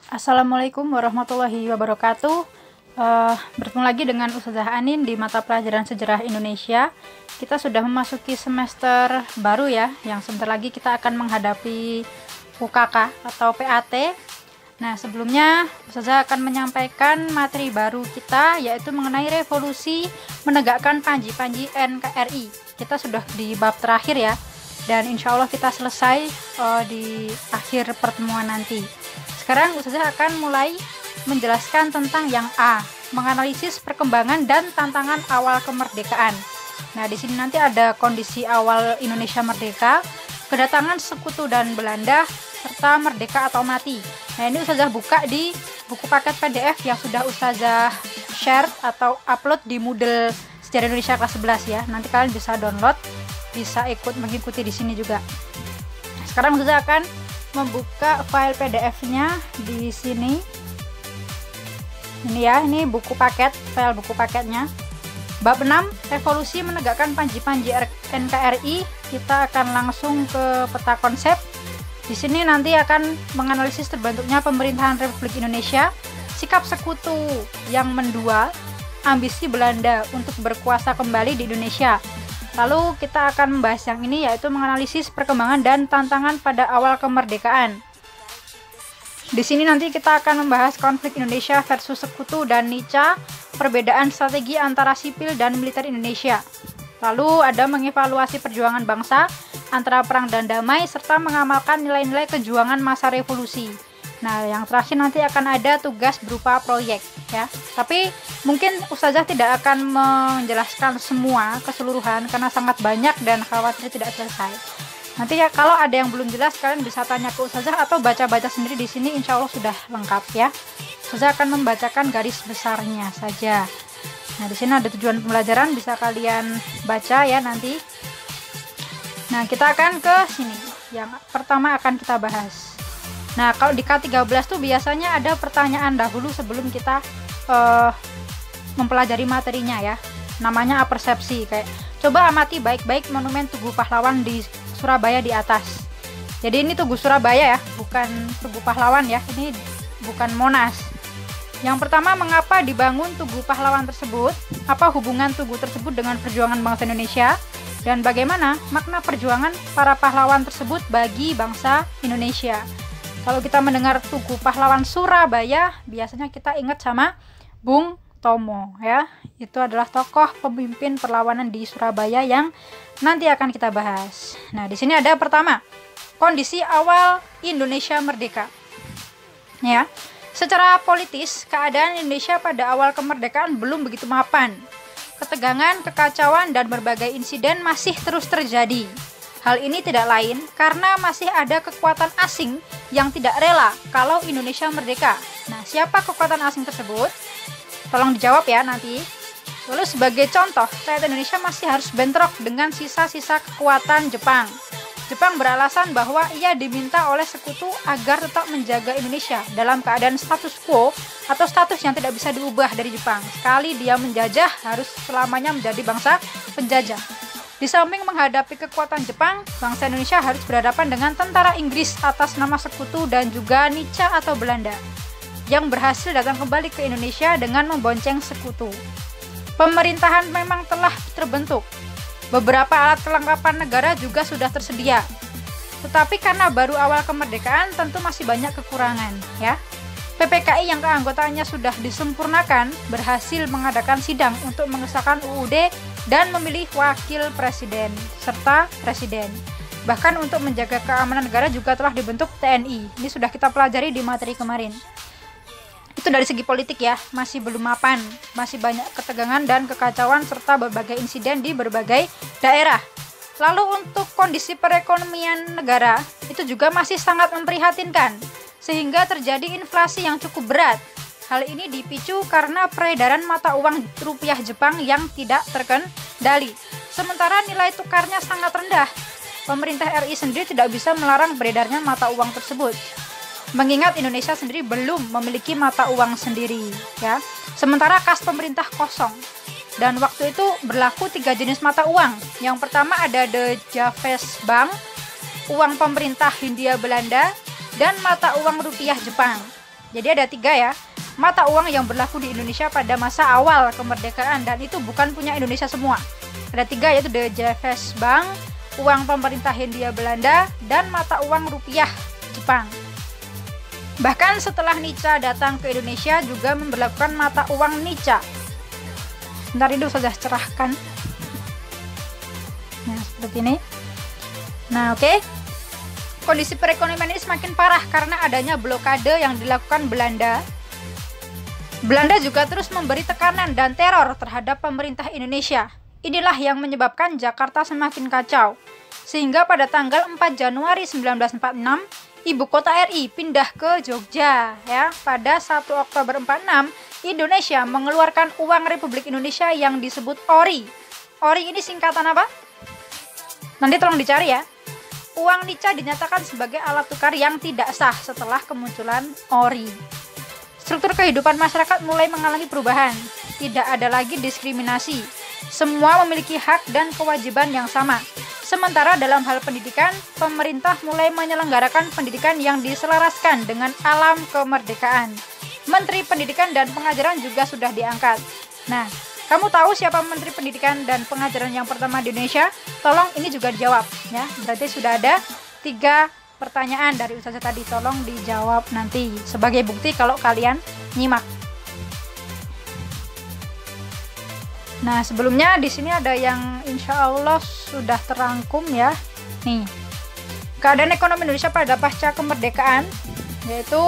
Assalamualaikum warahmatullahi wabarakatuh. Bertemu lagi dengan Ustazah Anin di mata pelajaran Sejarah Indonesia. Kita sudah memasuki semester baru ya, yang sebentar lagi kita akan menghadapi UKK atau PAT. Nah, sebelumnya Ustazah akan menyampaikan materi baru kita, yaitu mengenai revolusi menegakkan panji-panji NKRI. Kita sudah di bab terakhir ya, dan insya Allah kita selesai di akhir pertemuan nanti. Sekarang Ustazah akan mulai menjelaskan tentang yang A, menganalisis perkembangan dan tantangan awal kemerdekaan. Nah, di sini nanti ada kondisi awal Indonesia merdeka, kedatangan sekutu dan Belanda, serta merdeka atau mati. Nah, ini Ustazah buka di buku paket PDF yang sudah Ustazah share atau upload di Moodle Sejarah Indonesia kelas 11 ya. Nanti kalian bisa download, bisa ikut mengikuti di sini juga. Sekarang Ustazah akan membuka file PDF-nya di sini. Ini ya, ini buku paket, file buku paketnya. Bab 6, revolusi menegakkan panji-panji NKRI. Kita akan langsung ke peta konsep. Di sini nanti akan menganalisis terbentuknya pemerintahan Republik Indonesia, sikap sekutu yang mendua, ambisi Belanda untuk berkuasa kembali di Indonesia. Lalu kita akan membahas yang ini, yaitu menganalisis perkembangan dan tantangan pada awal kemerdekaan. Di sini nanti kita akan membahas konflik Indonesia versus sekutu dan Nica, perbedaan strategi antara sipil dan militer Indonesia. Lalu ada mengevaluasi perjuangan bangsa antara perang dan damai, serta mengamalkan nilai-nilai kejuangan masa revolusi. Nah, yang terakhir nanti akan ada tugas berupa proyek ya. Tapi mungkin Ustazah tidak akan menjelaskan semua keseluruhan karena sangat banyak dan khawatir tidak selesai. Nanti ya, kalau ada yang belum jelas kalian bisa tanya ke Ustazah atau baca-baca sendiri di sini, insya Allah sudah lengkap ya. Ustazah akan membacakan garis besarnya saja. Nah, di sini ada tujuan pembelajaran, bisa kalian baca ya nanti. Nah, kita akan ke sini. Yang pertama akan kita bahas. Nah, kalau di K13 tuh biasanya ada pertanyaan dahulu sebelum kita mempelajari materinya ya. Namanya apersepsi, kayak coba amati baik-baik monumen Tugu Pahlawan di Surabaya di atas. Jadi ini Tugu Surabaya ya, bukan Tugu Pahlawan ya. Ini bukan Monas. Yang pertama, mengapa dibangun Tugu Pahlawan tersebut? Apa hubungan tugu tersebut dengan perjuangan bangsa Indonesia? Dan bagaimana makna perjuangan para pahlawan tersebut bagi bangsa Indonesia? Kalau kita mendengar Tugu Pahlawan Surabaya, biasanya kita ingat sama Bung Tomo ya. Itu adalah tokoh pemimpin perlawanan di Surabaya yang nanti akan kita bahas. Nah, di sini ada pertama, kondisi awal Indonesia merdeka. Ya. Secara politis, keadaan Indonesia pada awal kemerdekaan belum begitu mapan. Ketegangan, kekacauan, dan berbagai insiden masih terus terjadi. Hal ini tidak lain karena masih ada kekuatan asing yang tidak rela kalau Indonesia merdeka. Nah, siapa kekuatan asing tersebut? Tolong dijawab ya nanti. Lalu sebagai contoh, rakyat Indonesia masih harus bentrok dengan sisa-sisa kekuatan Jepang. Jepang beralasan bahwa ia diminta oleh sekutu agar tetap menjaga Indonesia dalam keadaan status quo atau status yang tidak bisa diubah dari Jepang. Sekali dia menjajah, harus selamanya menjadi bangsa penjajah. Di samping menghadapi kekuatan Jepang, bangsa Indonesia harus berhadapan dengan tentara Inggris atas nama sekutu dan juga Nica atau Belanda yang berhasil datang kembali ke Indonesia dengan membonceng sekutu. Pemerintahan memang telah terbentuk. Beberapa alat kelengkapan negara juga sudah tersedia. Tetapi karena baru awal kemerdekaan, tentu masih banyak kekurangan ya. PPKI yang keanggotaannya sudah disempurnakan berhasil mengadakan sidang untuk mengesahkan UUD dan memilih wakil presiden serta presiden. Bahkan untuk menjaga keamanan negara juga telah dibentuk TNI. Ini sudah kita pelajari di materi kemarin. Itu dari segi politik ya, masih belum mapan, masih banyak ketegangan dan kekacauan serta berbagai insiden di berbagai daerah. Lalu untuk kondisi perekonomian negara itu juga masih sangat memprihatinkan, sehingga terjadi inflasi yang cukup berat. Hal ini dipicu karena peredaran mata uang rupiah Jepang yang tidak terkendali. Sementara nilai tukarnya sangat rendah. Pemerintah RI sendiri tidak bisa melarang beredarnya mata uang tersebut. Mengingat Indonesia sendiri belum memiliki mata uang sendiri, ya. Sementara kas pemerintah kosong. Dan waktu itu berlaku 3 jenis mata uang. Yang pertama ada The Javes Bank, uang pemerintah Hindia Belanda, dan mata uang rupiah Jepang. Jadi ada 3 ya mata uang yang berlaku di Indonesia pada masa awal kemerdekaan, dan itu bukan punya Indonesia semua. Ada 3, yaitu the JVS Bank, uang pemerintah Hindia Belanda, dan mata uang rupiah Jepang. Bahkan setelah Nica datang ke Indonesia juga memberlakukan mata uang Nica. Bentar, itu sudah cerahkan. Nah, seperti ini. Nah, oke. Kondisi perekonomian ini semakin parah karena adanya blokade yang dilakukan Belanda. Belanda juga terus memberi tekanan dan teror terhadap pemerintah Indonesia. Inilah yang menyebabkan Jakarta semakin kacau. Sehingga pada tanggal 4 Januari 1946, ibu kota RI pindah ke Jogja ya. Pada 1 Oktober 46, Indonesia mengeluarkan uang Republik Indonesia yang disebut ORI. ORI ini singkatan apa? Nanti tolong dicari ya. Uang Nica dinyatakan sebagai alat tukar yang tidak sah setelah kemunculan ORI. Struktur kehidupan masyarakat mulai mengalami perubahan. Tidak ada lagi diskriminasi. Semua memiliki hak dan kewajiban yang sama. Sementara dalam hal pendidikan, pemerintah mulai menyelenggarakan pendidikan yang diselaraskan dengan alam kemerdekaan. Menteri Pendidikan dan Pengajaran juga sudah diangkat. Nah, kamu tahu siapa Menteri Pendidikan dan Pengajaran yang pertama di Indonesia? Tolong ini juga dijawab ya. Berarti sudah ada 3 pertanyaan dari Ustazah tadi, tolong dijawab nanti sebagai bukti kalau kalian nyimak. Nah, sebelumnya di sini ada yang insya Allah sudah terangkum ya. Nih, keadaan ekonomi Indonesia pada pasca kemerdekaan, yaitu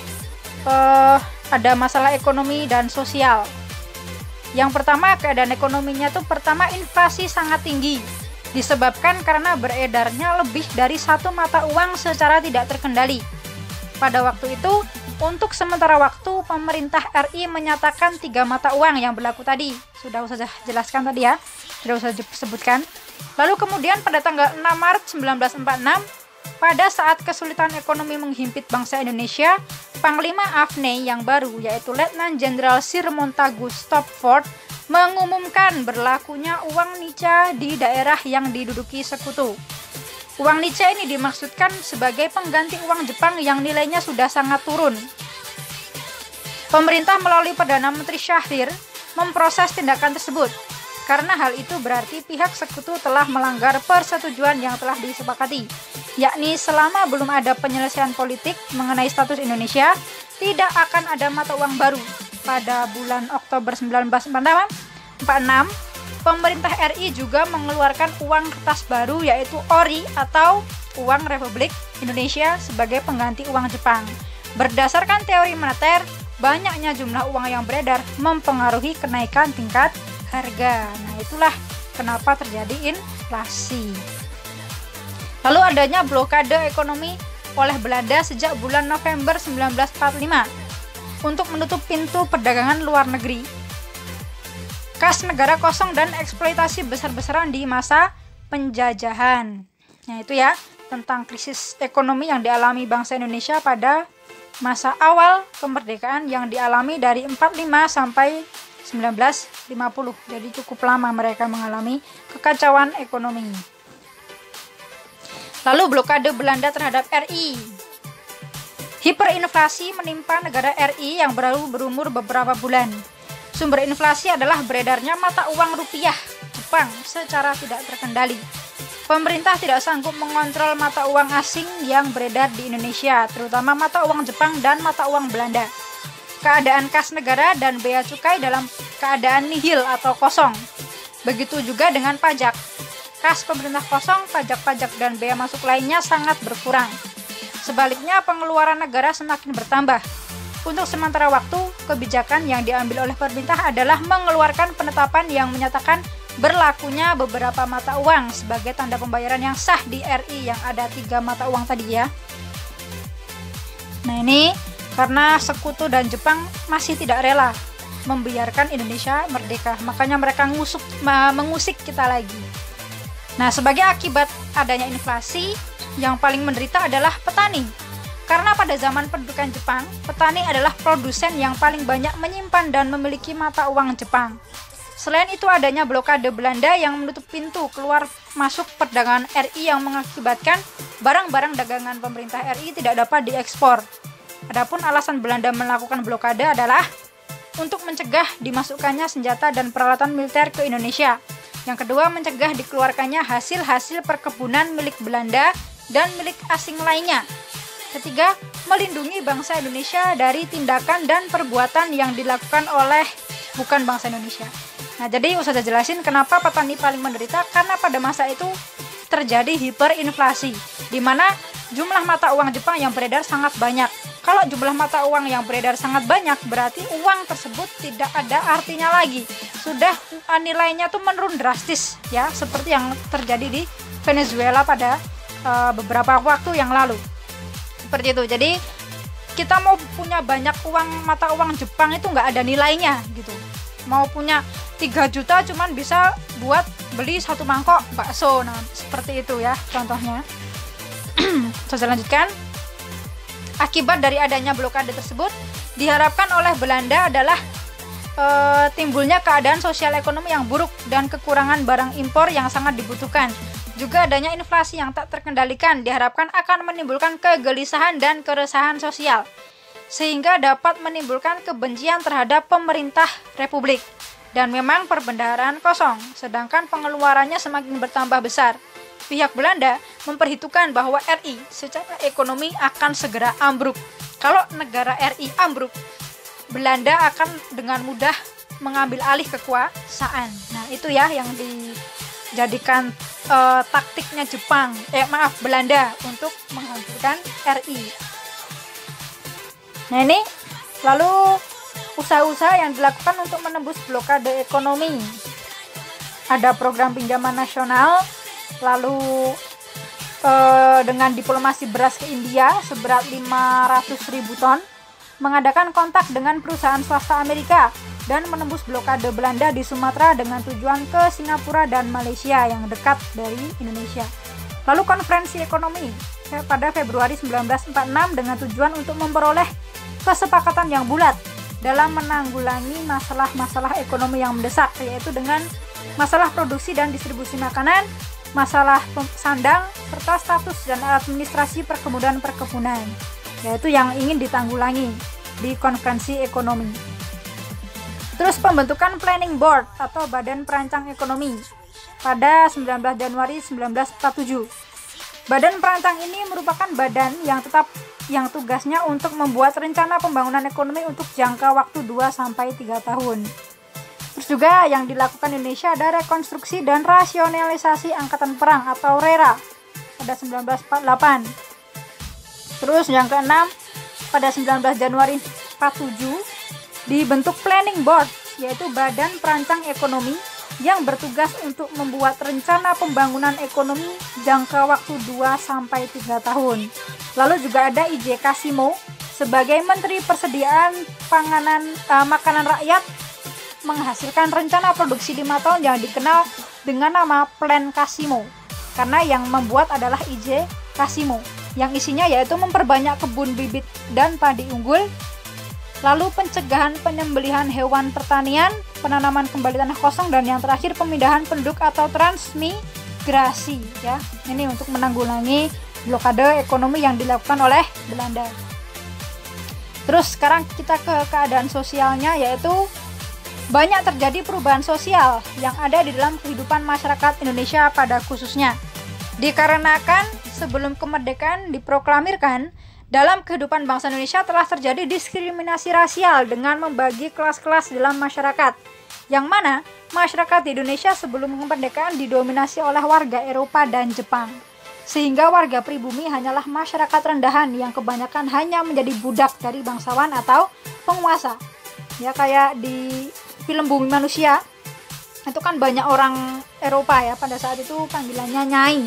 ada masalah ekonomi dan sosial. Yang pertama, keadaan ekonominya tuh pertama inflasi sangat tinggi. Disebabkan karena beredarnya lebih dari 1 mata uang secara tidak terkendali. Pada waktu itu, untuk sementara waktu, pemerintah RI menyatakan 3 mata uang yang berlaku tadi. Sudah usah jelaskan tadi ya, sudah usah sebutkan. Lalu kemudian pada tanggal 6 Maret 1946, pada saat kesulitan ekonomi menghimpit bangsa Indonesia, Panglima AFNE yang baru, yaitu Letnan Jenderal Sir Montagu Stopford, mengumumkan berlakunya uang Nica di daerah yang diduduki sekutu. Uang Nica ini dimaksudkan sebagai pengganti uang Jepang yang nilainya sudah sangat turun. Pemerintah melalui Perdana Menteri Syahrir memproses tindakan tersebut. Karena hal itu berarti pihak sekutu telah melanggar persetujuan yang telah disepakati, yakni selama belum ada penyelesaian politik mengenai status Indonesia, tidak akan ada mata uang baru. Pada bulan Oktober 1946, pemerintah RI juga mengeluarkan uang kertas baru, yaitu ORI atau Uang Republik Indonesia sebagai pengganti uang Jepang. Berdasarkan teori moneter, banyaknya jumlah uang yang beredar mempengaruhi kenaikan tingkat harga. Nah, itulah kenapa terjadi inflasi. Lalu adanya blokade ekonomi oleh Belanda sejak bulan November 1945 untuk menutup pintu perdagangan luar negeri. Kas negara kosong dan eksploitasi besar-besaran di masa penjajahan. Nah, itu ya tentang krisis ekonomi yang dialami bangsa Indonesia pada masa awal kemerdekaan yang dialami dari 45 sampai 1950. Jadi cukup lama mereka mengalami kekacauan ekonomi. Lalu blokade Belanda terhadap RI. Hiperinflasi menimpa negara RI yang baru berumur beberapa bulan. Sumber inflasi adalah beredarnya mata uang rupiah Jepang secara tidak terkendali. Pemerintah tidak sanggup mengontrol mata uang asing yang beredar di Indonesia, terutama mata uang Jepang dan mata uang Belanda. Keadaan kas negara dan bea cukai dalam keadaan nihil atau kosong. Begitu juga dengan pajak. Kas pemerintah kosong, pajak-pajak dan bea masuk lainnya sangat berkurang. Sebaliknya, pengeluaran negara semakin bertambah. Untuk sementara waktu, kebijakan yang diambil oleh pemerintah adalah mengeluarkan penetapan yang menyatakan berlakunya beberapa mata uang sebagai tanda pembayaran yang sah di RI yang ada 3 mata uang tadi ya. Nah, ini karena sekutu dan Jepang masih tidak rela membiarkan Indonesia merdeka, makanya mereka mengusik kita lagi. Nah, sebagai akibat adanya inflasi, yang paling menderita adalah petani. Karena pada zaman pendudukan Jepang, petani adalah produsen yang paling banyak menyimpan dan memiliki mata uang Jepang. Selain itu, adanya blokade Belanda yang menutup pintu keluar masuk perdagangan RI yang mengakibatkan barang-barang dagangan pemerintah RI tidak dapat diekspor. Adapun alasan Belanda melakukan blokade adalah untuk mencegah dimasukkannya senjata dan peralatan militer ke Indonesia. Yang kedua, mencegah dikeluarkannya hasil-hasil perkebunan milik Belanda dan milik asing lainnya. Ketiga, melindungi bangsa Indonesia dari tindakan dan perbuatan yang dilakukan oleh bukan bangsa Indonesia. Nah, jadi Ustazah jelasin kenapa petani paling menderita, karena pada masa itu terjadi hiperinflasi, di mana jumlah mata uang Jepang yang beredar sangat banyak. Kalau jumlah mata uang yang beredar sangat banyak, berarti uang tersebut tidak ada artinya lagi. Sudah nilainya tuh menurun drastis, ya, seperti yang terjadi di Venezuela pada beberapa waktu yang lalu. Seperti itu. Jadi kita mau punya banyak uang, mata uang Jepang itu nggak ada nilainya gitu. Mau punya 3 juta cuman bisa buat beli 1 mangkok bakso. Nah, seperti itu ya contohnya. Saya lanjutkan. Akibat dari adanya blokade tersebut diharapkan oleh Belanda adalah timbulnya keadaan sosial ekonomi yang buruk dan kekurangan barang impor yang sangat dibutuhkan. Juga adanya inflasi yang tak terkendalikan diharapkan akan menimbulkan kegelisahan dan keresahan sosial, sehingga dapat menimbulkan kebencian terhadap pemerintah Republik. Dan memang perbendaharaan kosong, sedangkan pengeluarannya semakin bertambah besar. Pihak Belanda memperhitungkan bahwa RI secara ekonomi akan segera ambruk. Kalau negara RI ambruk, Belanda akan dengan mudah mengambil alih kekuasaan. Nah, itu ya yang dijadikan taktiknya Belanda untuk menghancurkan RI. Nah, ini lalu usaha-usaha yang dilakukan untuk menembus blokade ekonomi. Ada program pinjaman nasional, lalu dengan diplomasi beras ke India seberat 500.000 ton, mengadakan kontak dengan perusahaan swasta Amerika, dan menembus blokade Belanda di Sumatera dengan tujuan ke Singapura dan Malaysia yang dekat dari Indonesia. Lalu konferensi ekonomi pada Februari 1946 dengan tujuan untuk memperoleh kesepakatan yang bulat dalam menanggulangi masalah-masalah ekonomi yang mendesak, yaitu dengan masalah produksi dan distribusi makanan, masalah sandang, serta status dan administrasi perkebunan, yaitu yang ingin ditanggulangi di konferensi ekonomi. Terus pembentukan Planning Board atau Badan Perancang Ekonomi pada 19 Januari 1947. Badan perancang ini merupakan badan yang tugasnya untuk membuat rencana pembangunan ekonomi untuk jangka waktu 2-3 tahun. Terus juga yang dilakukan Indonesia ada rekonstruksi dan rasionalisasi angkatan perang atau RERA pada 1948. Terus yang keenam, pada 19 Januari 47 dibentuk Planning Board, yaitu Badan Perancang Ekonomi yang bertugas untuk membuat rencana pembangunan ekonomi jangka waktu 2-3 tahun. Lalu juga ada I.J. Kasimo sebagai Menteri Persediaan Makanan Rakyat, menghasilkan rencana produksi 5 tahun yang dikenal dengan nama Plan Kasimo, karena yang membuat adalah I.J. Kasimo, yang isinya yaitu memperbanyak kebun bibit dan padi unggul, lalu pencegahan penyembelihan hewan pertanian, penanaman kembali tanah kosong, dan yang terakhir pemindahan penduduk atau transmigrasi, ya. Ini untuk menanggulangi blokade ekonomi yang dilakukan oleh Belanda. Terus sekarang kita ke keadaan sosialnya, yaitu banyak terjadi perubahan sosial yang ada di dalam kehidupan masyarakat Indonesia pada khususnya. Dikarenakan sebelum kemerdekaan diproklamirkan, dalam kehidupan bangsa Indonesia telah terjadi diskriminasi rasial dengan membagi kelas-kelas dalam masyarakat, yang mana masyarakat di Indonesia sebelum kemerdekaan didominasi oleh warga Eropa dan Jepang, sehingga warga pribumi hanyalah masyarakat rendahan yang kebanyakan hanya menjadi budak dari bangsawan atau penguasa. Ya, kayak di film Bumi Manusia itu kan banyak orang Eropa ya, pada saat itu panggilannya Nyai.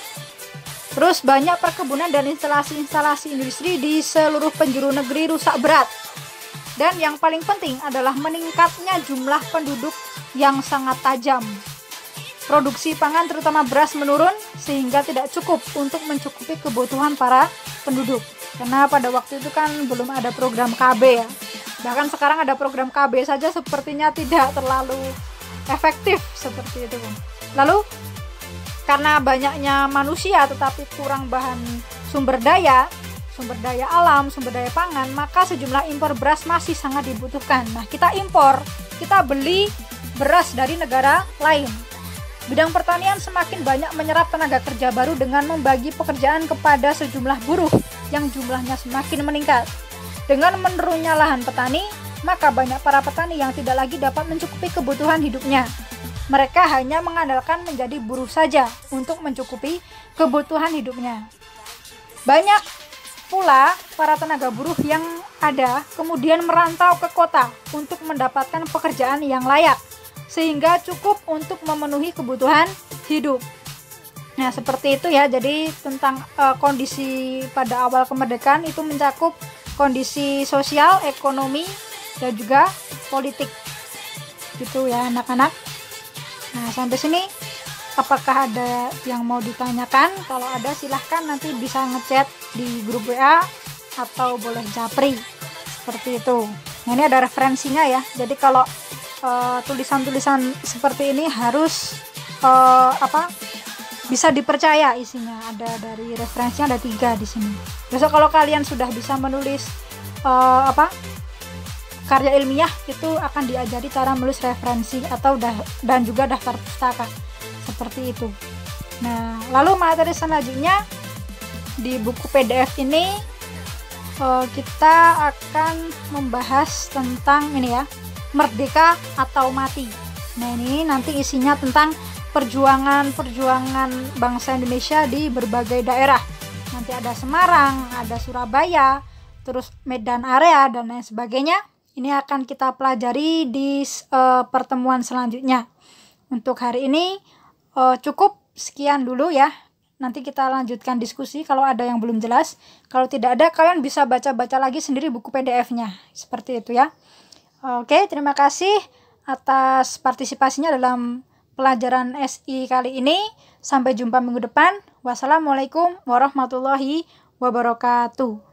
Terus banyak perkebunan dan instalasi-instalasi industri di seluruh penjuru negeri rusak berat. Dan yang paling penting adalah meningkatnya jumlah penduduk yang sangat tajam. Produksi pangan terutama beras menurun sehingga tidak cukup untuk mencukupi kebutuhan para penduduk. Karena pada waktu itu kan belum ada program KB ya. Bahkan sekarang ada program KB saja sepertinya tidak terlalu efektif seperti itu. Lalu karena banyaknya manusia tetapi kurang bahan sumber daya, sumber daya alam, sumber daya pangan, maka sejumlah impor beras masih sangat dibutuhkan. Nah, kita impor, kita beli beras dari negara lain. Bidang pertanian semakin banyak menyerap tenaga kerja baru dengan membagi pekerjaan kepada sejumlah buruh yang jumlahnya semakin meningkat. Dengan menurunnya lahan petani, maka banyak para petani yang tidak lagi dapat mencukupi kebutuhan hidupnya. Mereka hanya mengandalkan menjadi buruh saja untuk mencukupi kebutuhan hidupnya. Banyak pula para tenaga buruh yang ada kemudian merantau ke kota untuk mendapatkan pekerjaan yang layak, sehingga cukup untuk memenuhi kebutuhan hidup. Nah, seperti itu ya. Jadi tentang kondisi pada awal kemerdekaan itu mencakup kondisi sosial, ekonomi, dan juga politik. Gitu ya anak-anak. Nah, sampai sini apakah ada yang mau ditanyakan? Kalau ada silahkan nanti bisa ngechat di grup WA atau boleh japri. Seperti itu. Nah, ini ada referensinya ya. Jadi kalau tulisan-tulisan seperti ini harus bisa dipercaya isinya. Ada dari referensinya ada 3 di sini. Besok kalau kalian sudah bisa menulis karya ilmiah, itu akan diajari cara menulis referensi atau dan juga daftar pustaka seperti itu. Nah, lalu materi selanjutnya di buku PDF ini kita akan membahas tentang ini ya, merdeka atau mati. Nah, ini nanti isinya tentang perjuangan bangsa Indonesia di berbagai daerah. Nanti ada Semarang, ada Surabaya, terus Medan area dan lain sebagainya. Ini akan kita pelajari di pertemuan selanjutnya. Untuk hari ini cukup sekian dulu ya. Nanti kita lanjutkan diskusi kalau ada yang belum jelas. Kalau tidak ada, kalian bisa baca-baca lagi sendiri buku PDF-nya. Seperti itu ya. Oke, terima kasih atas partisipasinya dalam pelajaran SI kali ini. Sampai jumpa minggu depan. Wassalamualaikum warahmatullahi wabarakatuh.